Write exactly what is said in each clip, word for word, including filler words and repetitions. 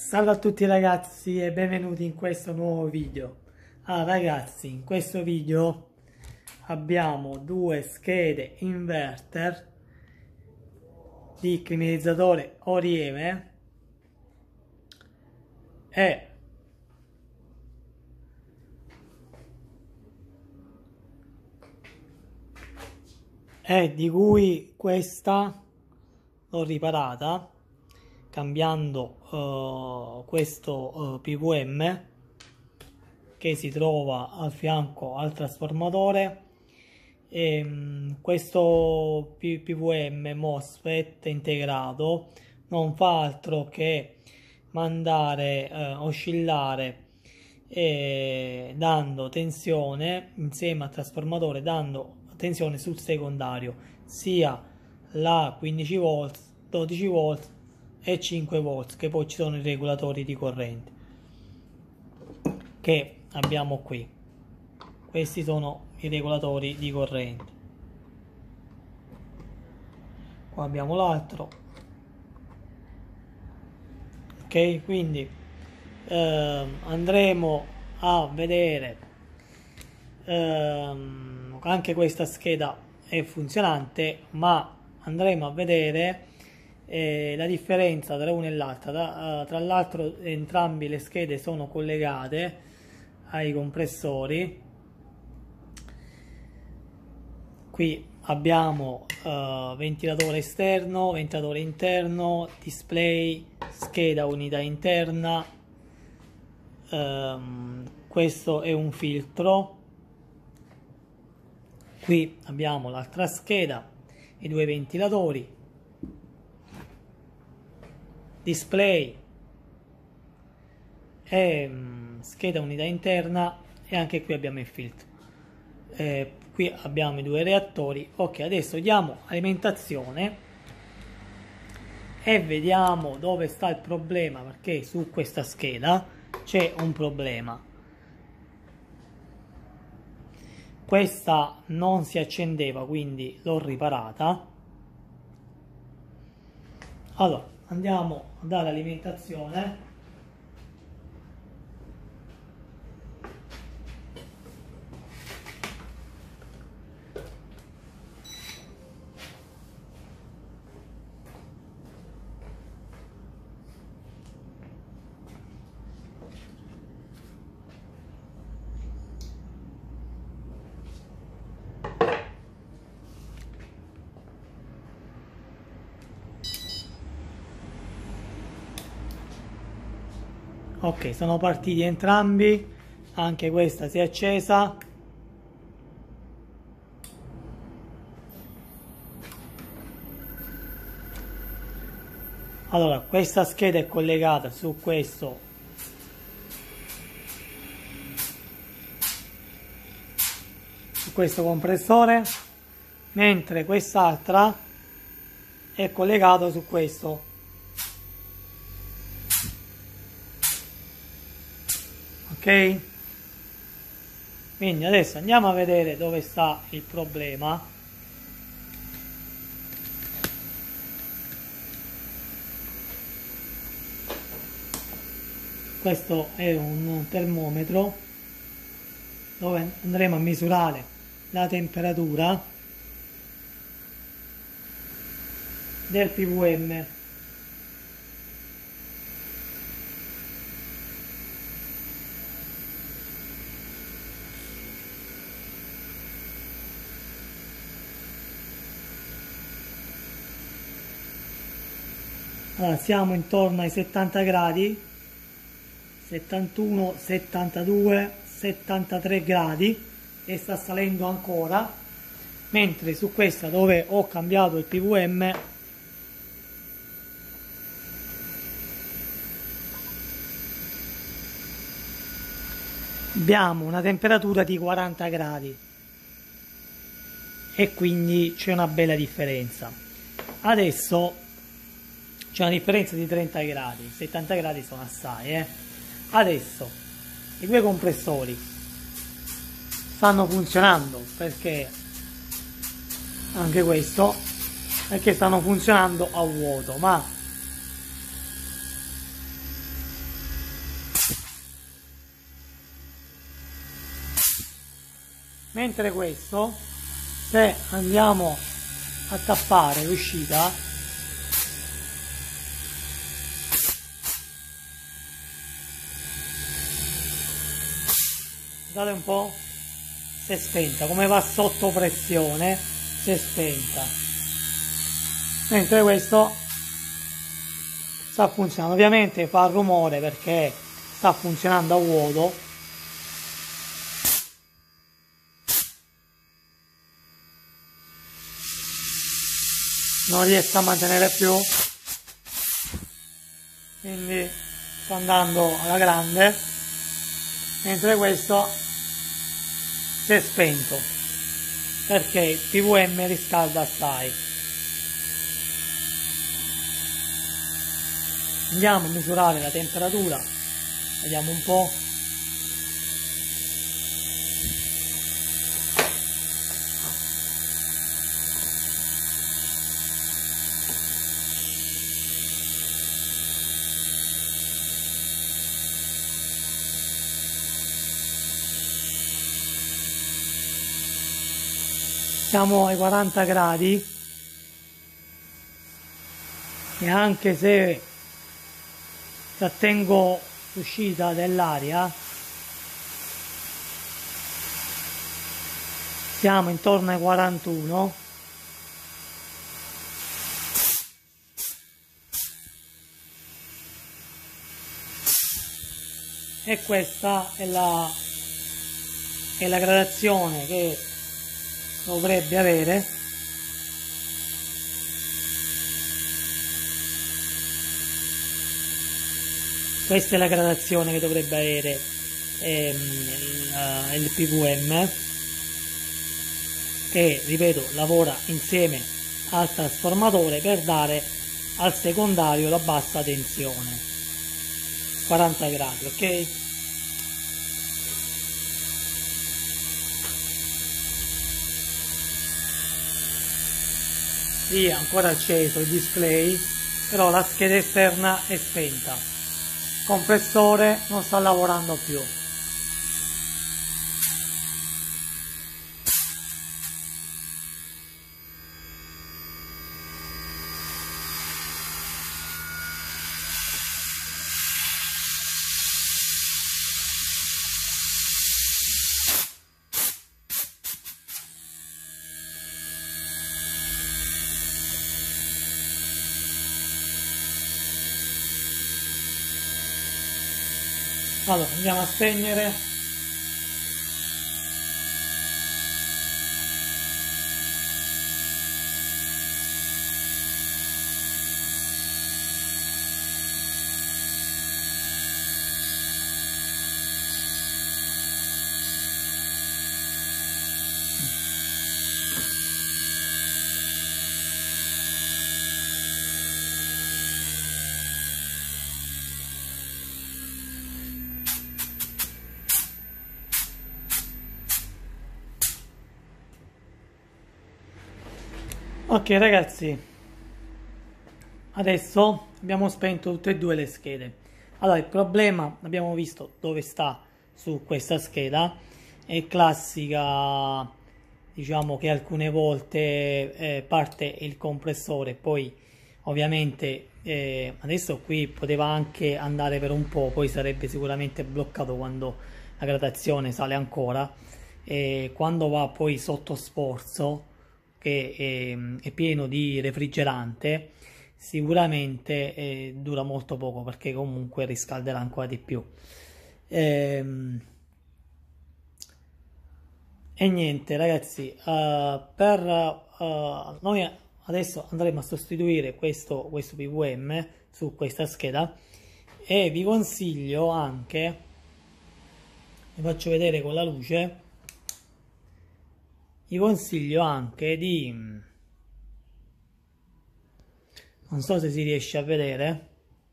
Salve a tutti ragazzi e benvenuti in questo nuovo video. Ah ragazzi, in questo video abbiamo due schede inverter di climatizzatore Orieme e e di cui questa l'ho riparata cambiando uh, questo uh, P V M che si trova al fianco al trasformatore. E, um, questo P V M MOSFET integrato non fa altro che mandare uh, oscillare e dando tensione insieme al trasformatore, dando tensione sul secondario, sia la quindici volt, dodici volt e cinque volt, che poi ci sono i regolatori di corrente che abbiamo qui. Questi sono i regolatori di corrente. Qua abbiamo l'altro. Ok, quindi eh, andremo a vedere ehm, anche questa scheda è funzionante, ma andremo a vedere eh, la differenza tra una e l'altra. Tra, uh, tra l'altro entrambe le schede sono collegate ai compressori. Qui abbiamo uh, ventilatore esterno, ventilatore interno, display, scheda unità interna. Um, questo è un filtro. Qui abbiamo l'altra scheda, i due ventilatori, display e um, scheda unità interna, e anche qui abbiamo il filtro. Eh, qui abbiamo i due reattori. Ok, adesso diamo alimentazione e vediamo dove sta il problema, perché su questa scheda c'è un problema. Questa non si accendeva, quindi l'ho riparata. Allora andiamo a dare alimentazione. Ok, sono partiti entrambi, anche questa si è accesa. Allora, questa scheda è collegata su questo su questo compressore, mentre quest'altra è collegata su questo. Ok, quindi adesso andiamo a vedere dove sta il problema. Questo è un termometro dove andremo a misurare la temperatura del P V M. Allora, siamo intorno ai settanta gradi, settantuno, settantadue, settantatré gradi, e sta salendo ancora, mentre su questa, dove ho cambiato il P V M, abbiamo una temperatura di quaranta gradi, e quindi c'è una bella differenza. Adesso c'è una differenza di trenta gradi, settanta gradi sono assai, eh. Adesso i due compressori stanno funzionando, perché anche questo, perché stanno funzionando a vuoto, ma Mentre questo, se andiamo a tappare l'uscita, guardate un po', si è spenta, come va sotto pressione si è spenta, mentre questo sta funzionando. Ovviamente fa rumore perché sta funzionando a vuoto. Non riesco a mantenere più, quindi sto andando alla grande, mentre questo si è spento perché il P V M riscalda assai. Andiamo a misurare la temperatura, vediamo un po'. Siamo ai quaranta gradi e anche se trattengo l'uscita dell'aria siamo intorno ai quarantuno. E questa è la, è la gradazione che dovrebbe avere. Questa è la gradazione che dovrebbe avere ehm, il, il P V M, che ripeto lavora insieme al trasformatore per dare al secondario la bassa tensione, quaranta gradi, ok? Sì, ancora acceso il display, però la scheda esterna è spenta, il compressore non sta lavorando più. Allora andiamo a spegnere. Ok ragazzi, adesso abbiamo spento tutte e due le schede. Allora il problema abbiamo visto dove sta su questa scheda, è classica, diciamo che alcune volte eh, parte il compressore, poi ovviamente eh, adesso qui poteva anche andare per un po', poi sarebbe sicuramente bloccato quando la gradazione sale ancora, e quando va poi sotto sforzo che è, è pieno di refrigerante, sicuramente eh, dura molto poco perché comunque riscalderà ancora di più. Ehm, e niente ragazzi, uh, per uh, noi adesso andremo a sostituire questo, questo P V M su questa scheda, e vi consiglio anche, vi faccio vedere con la luce, vi consiglio anche di, non so se si riesce a vedere,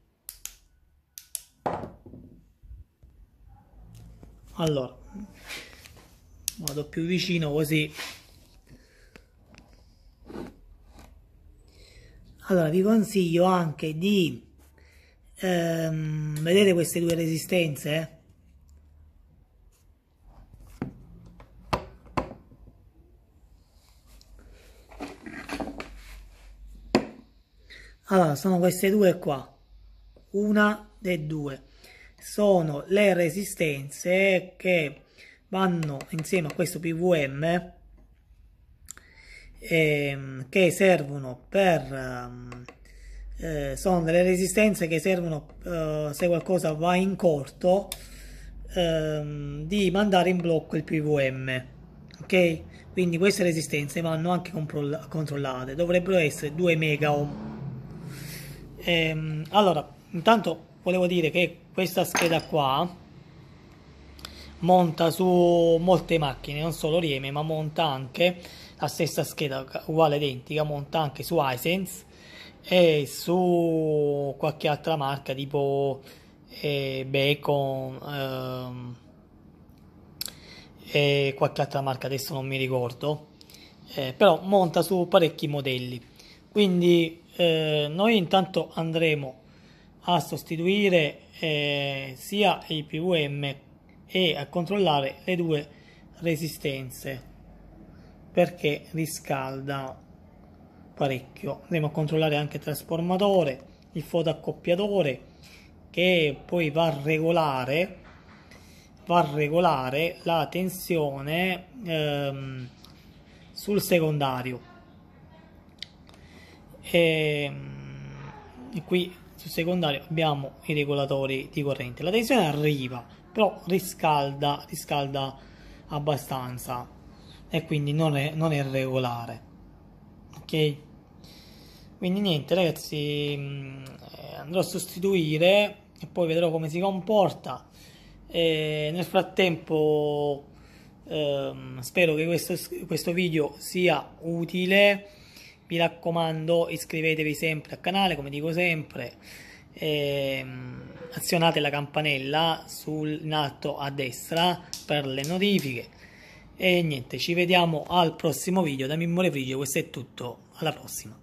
allora vado più vicino così. Allora vi consiglio anche di ehm, vedere queste due resistenze, Allora, sono queste due qua, una e due, sono le resistenze che vanno insieme a questo P V M, ehm, che servono per ehm, eh, sono delle resistenze che servono eh, se qualcosa va in corto, ehm, di mandare in blocco il P V M, ok? Quindi queste resistenze vanno anche controllate, dovrebbero essere due mega ohm. Ehm, allora, intanto volevo dire che questa scheda qua monta su molte macchine, non solo Rieme, ma monta anche la stessa scheda uguale identica, monta anche su Hisense e su qualche altra marca tipo eh, Bacon ehm, e qualche altra marca, adesso non mi ricordo, eh, però monta su parecchi modelli. Quindi eh, noi intanto andremo a sostituire eh, sia i P V M e a controllare le due resistenze, perché riscalda parecchio. Andremo a controllare anche il trasformatore, il fotoaccoppiatore, che poi va a regolare va a regolare la tensione ehm, sul secondario. E, e qui sul secondario abbiamo i regolatori di corrente. La tensione arriva, però riscalda, riscalda abbastanza e quindi non è, non è regolare. Ok? Quindi niente ragazzi, andrò a sostituire e poi vedrò come si comporta. E nel frattempo ehm, spero che questo, questo video sia utile. Mi raccomando, iscrivetevi sempre al canale, come dico sempre, ehm, azionate la campanella sul, in alto a destra per le notifiche e niente, ci vediamo al prossimo video da Mimmo Refrigio. Questo è tutto, alla prossima.